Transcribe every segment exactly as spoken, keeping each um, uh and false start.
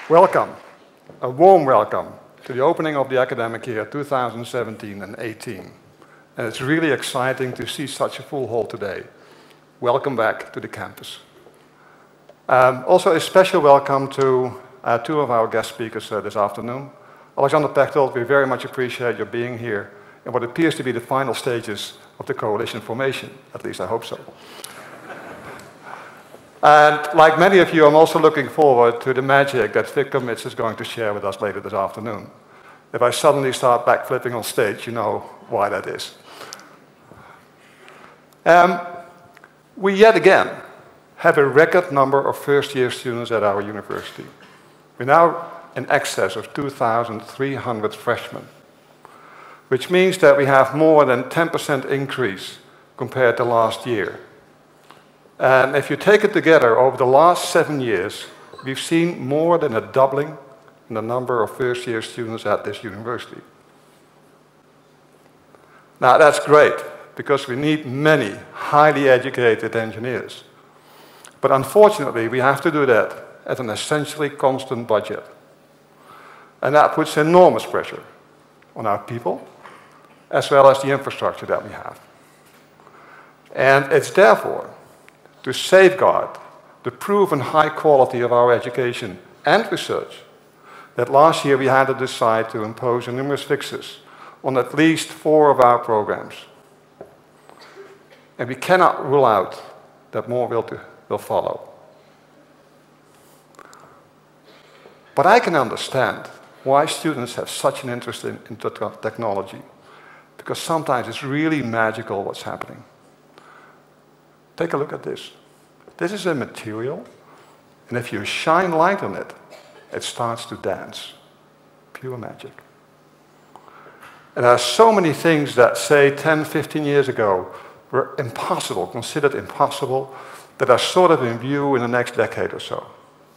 Welcome, a warm welcome to the opening of the academic year two thousand seventeen and eighteen. And it's really exciting to see such a full hall today. Welcome back to the campus. Um, also a special welcome to uh, two of our guest speakers uh, this afternoon. Alexander Pechtold, we very much appreciate your being here in what appears to be the final stages of the coalition formation. At least I hope so. And like many of you, I'm also looking forward to the magic that Victor Mitz is going to share with us later this afternoon. If I suddenly start backflipping on stage, you know why that is. Um, we yet again have a record number of first-year students at our university. We're now in excess of two thousand three hundred freshmen, which means that we have more than ten percent increase compared to last year. And if you take it together, over the last seven years, we've seen more than a doubling in the number of first-year students at this university. Now, that's great, because we need many highly educated engineers. But unfortunately, we have to do that at an essentially constant budget. And that puts enormous pressure on our people, as well as the infrastructure that we have. And it's therefore to safeguard the proven high quality of our education and research that last year we had to decide to impose numerous fixes on at least four of our programs. And we cannot rule out that more will, to, will follow. But I can understand why students have such an interest in, in technology, because sometimes it's really magical what's happening. Take a look at this. This is a material, and if you shine light on it, it starts to dance. Pure magic. And there are so many things that, say, ten, fifteen years ago were impossible, considered impossible, that are sort of in view in the next decade or so.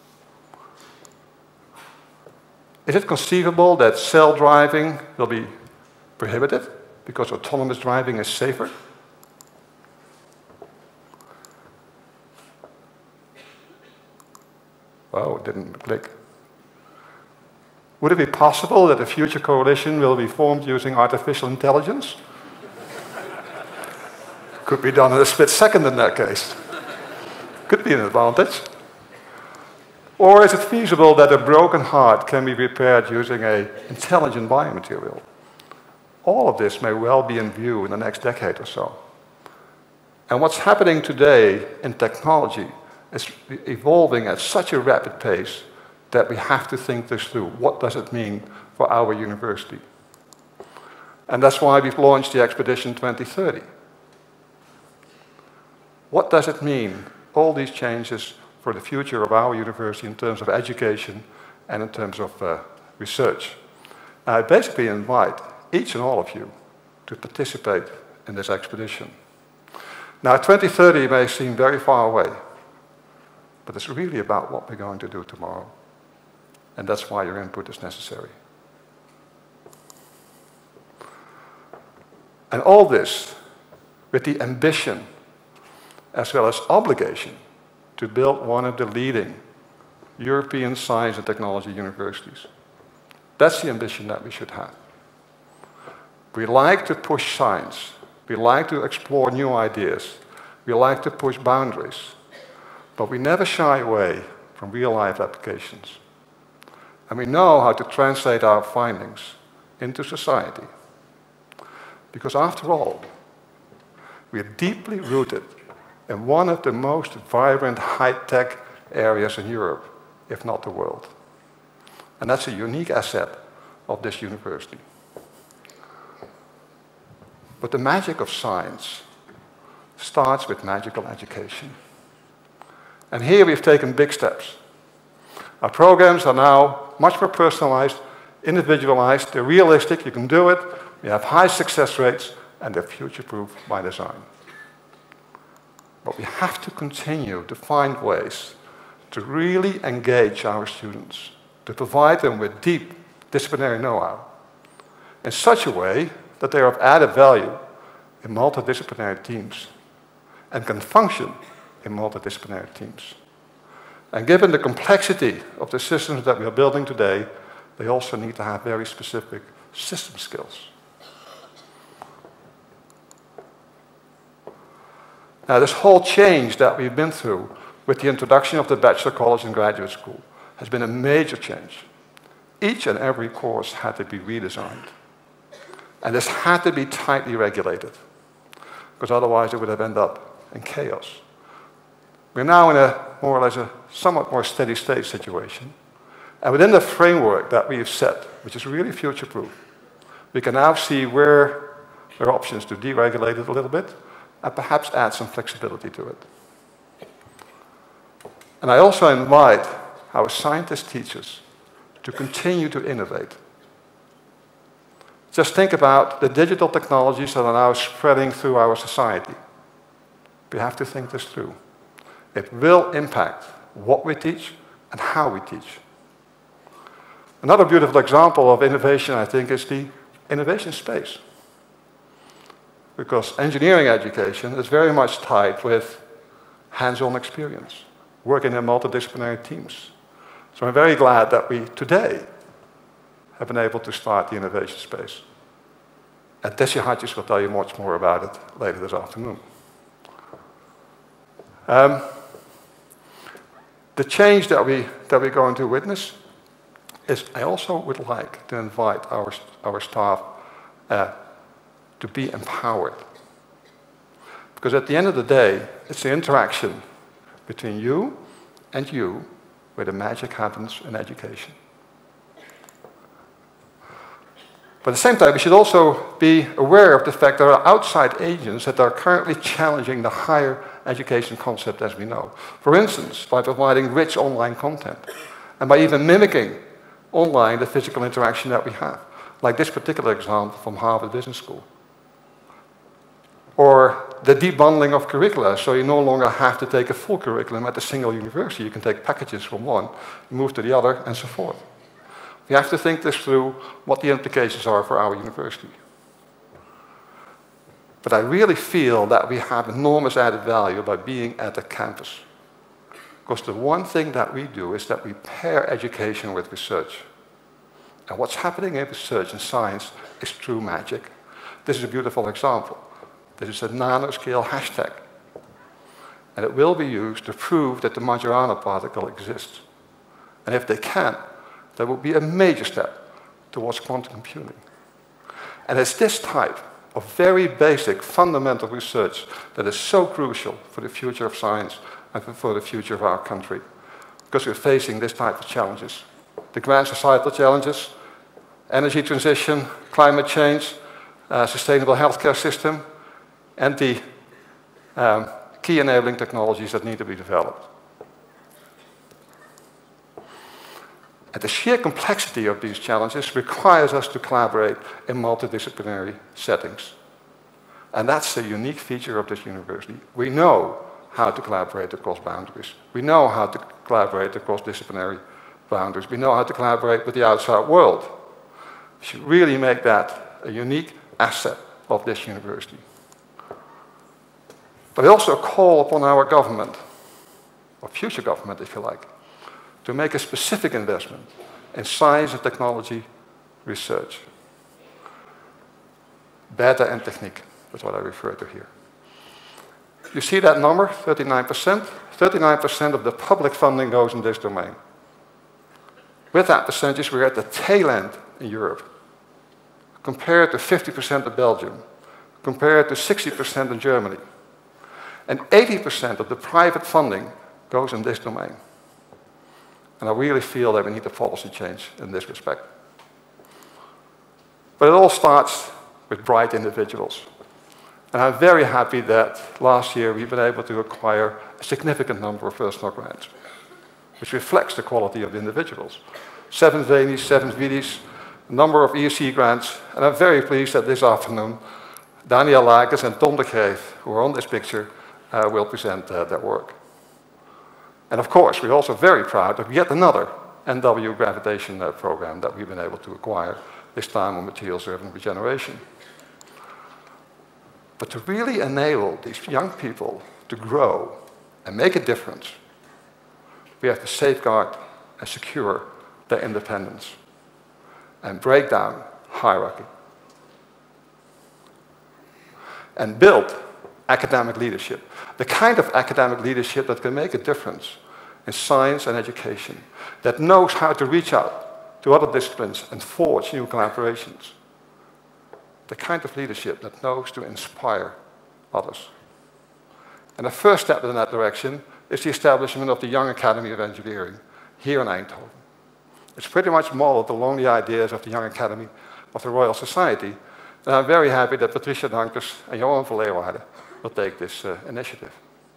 Is it conceivable that self-driving will be prohibited because autonomous driving is safer? Oh, it didn't click. Would it be possible that a future coalition will be formed using artificial intelligence? Could be done in a split second in that case. Could be an advantage. Or is it feasible that a broken heart can be repaired using an intelligent biomaterial? All of this may well be in view in the next decade or so. And what's happening today in technology is evolving at such a rapid pace that we have to think this through. What does it mean for our university? And that's why we've launched the Expedition twenty thirty. What does it mean, all these changes for the future of our university in terms of education and in terms of uh, research? I basically invite each and all of you to participate in this expedition. Now, twenty thirty may seem very far away, but it's really about what we're going to do tomorrow. And that's why your input is necessary. And all this with the ambition as well as obligation to build one of the leading European science and technology universities. That's the ambition that we should have. We like to push science. We like to explore new ideas. We like to push boundaries. But we never shy away from real-life applications. And we know how to translate our findings into society. Because after all, we are deeply rooted in one of the most vibrant high-tech areas in Europe, if not the world. And that's a unique asset of this university. But the magic of science starts with magical education. And here we've taken big steps. Our programs are now much more personalized, individualized, they're realistic, you can do it, we have high success rates, and they're future-proof by design. But we have to continue to find ways to really engage our students, to provide them with deep disciplinary know-how in such a way that they are of added value in multidisciplinary teams and can function in multidisciplinary teams. And given the complexity of the systems that we are building today, they also need to have very specific system skills. Now, this whole change that we've been through with the introduction of the bachelor, college, and graduate school has been a major change. Each and every course had to be redesigned. And this had to be tightly regulated, because otherwise it would have ended up in chaos. We're now in a more or less a somewhat more steady state situation. And within the framework that we've set, which is really future-proof, we can now see where there are options to deregulate it a little bit and perhaps add some flexibility to it. And I also invite our scientist teachers to continue to innovate. Just think about the digital technologies that are now spreading through our society. We have to think this through. It will impact what we teach and how we teach. Another beautiful example of innovation, I think, is the innovation space. Because engineering education is very much tied with hands-on experience, working in multidisciplinary teams. So I'm very glad that we today have been able to start the innovation space. And Tessie Hodges will tell you much more about it later this afternoon. Um, the change that, we, that we're going to witness is I also would like to invite our, our staff uh, to be empowered. Because at the end of the day, it's the interaction between you and you where the magic happens in education. But at the same time, we should also be aware of the fact there are outside agents that are currently challenging the higher education concept as we know. For instance, by providing rich online content, and by even mimicking online the physical interaction that we have, like this particular example from Harvard Business School. Or the debundling of curricula, so you no longer have to take a full curriculum at a single university. You can take packages from one, move to the other, and so forth. We have to think this through, what the implications are for our university. But I really feel that we have enormous added value by being at the campus. Because the one thing that we do is that we pair education with research. And what's happening in research and science is true magic. This is a beautiful example. This is a nanoscale hashtag. And it will be used to prove that the Majorana particle exists. And if they can, that will be a major step towards quantum computing. And it's this type of very basic, fundamental research that is so crucial for the future of science and for the future of our country. Because we're facing this type of challenges. The grand societal challenges, energy transition, climate change, uh, sustainable healthcare system, and the um, key enabling technologies that need to be developed. And the sheer complexity of these challenges requires us to collaborate in multidisciplinary settings. And that's the unique feature of this university. We know how to collaborate across boundaries. We know how to collaborate across disciplinary boundaries. We know how to collaborate with the outside world. We should really make that a unique asset of this university. But I also call upon our government, or future government if you like, to make a specific investment in science and technology research. Beta and technique, that's what I refer to here. You see that number, thirty-nine percent? thirty-nine percent of the public funding goes in this domain. With that percentage, we're at the tail end in Europe, compared to fifty percent of Belgium, compared to sixty percent in Germany. And eighty percent of the private funding goes in this domain. And I really feel that we need a policy change in this respect. But it all starts with bright individuals. And I'm very happy that last year we've been able to acquire a significant number of personal grants, which reflects the quality of the individuals. Seven Venis, seven Vidis, a number of E S C grants, and I'm very pleased that this afternoon Daniel Lakers and Tom de Greef, who are on this picture, uh, will present uh, their work. And of course, we're also very proud of yet another N W gravitation uh, program that we've been able to acquire, this time on materials-driven regeneration. But to really enable these young people to grow and make a difference, we have to safeguard and secure their independence and break down hierarchy and build academic leadership, the kind of academic leadership that can make a difference in science and education, that knows how to reach out to other disciplines and forge new collaborations, the kind of leadership that knows to inspire others. And the first step in that direction is the establishment of the Young Academy of Engineering here in Eindhoven. It's pretty much modeled along the ideas of the Young Academy of the Royal Society, and I'm very happy that Patricia Dankers and Johan van Leeuwarden will take this uh, initiative.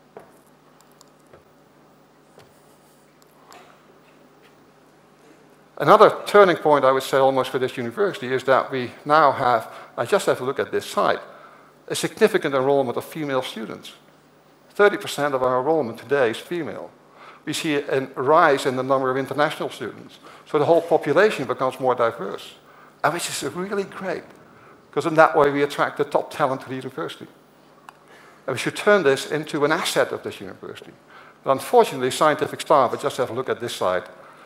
Another turning point, I would say, almost for this university is that we now have, I just have to look at this site, a significant enrollment of female students. thirty percent of our enrollment today is female. We see a rise in the number of international students. So the whole population becomes more diverse, and which is really great, because in that way we attract the top talent to the university. And we should turn this into an asset of this university. But unfortunately, scientific staff, but just have a look at this side,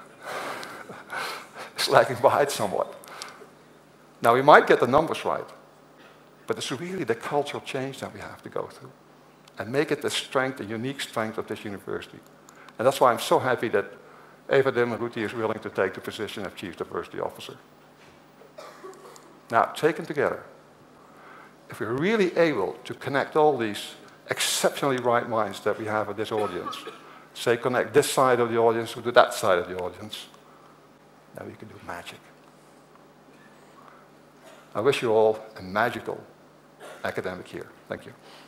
is lagging behind somewhat. Now, we might get the numbers right, but it's really the cultural change that we have to go through and make it the strength, the unique strength of this university. And that's why I'm so happy that Eva Dimmeruti is willing to take the position of Chief Diversity Officer. Now, taken together, if we're really able to connect all these exceptionally bright minds that we have at this audience, say connect this side of the audience to that side of the audience, then we can do magic. I wish you all a magical academic year. Thank you.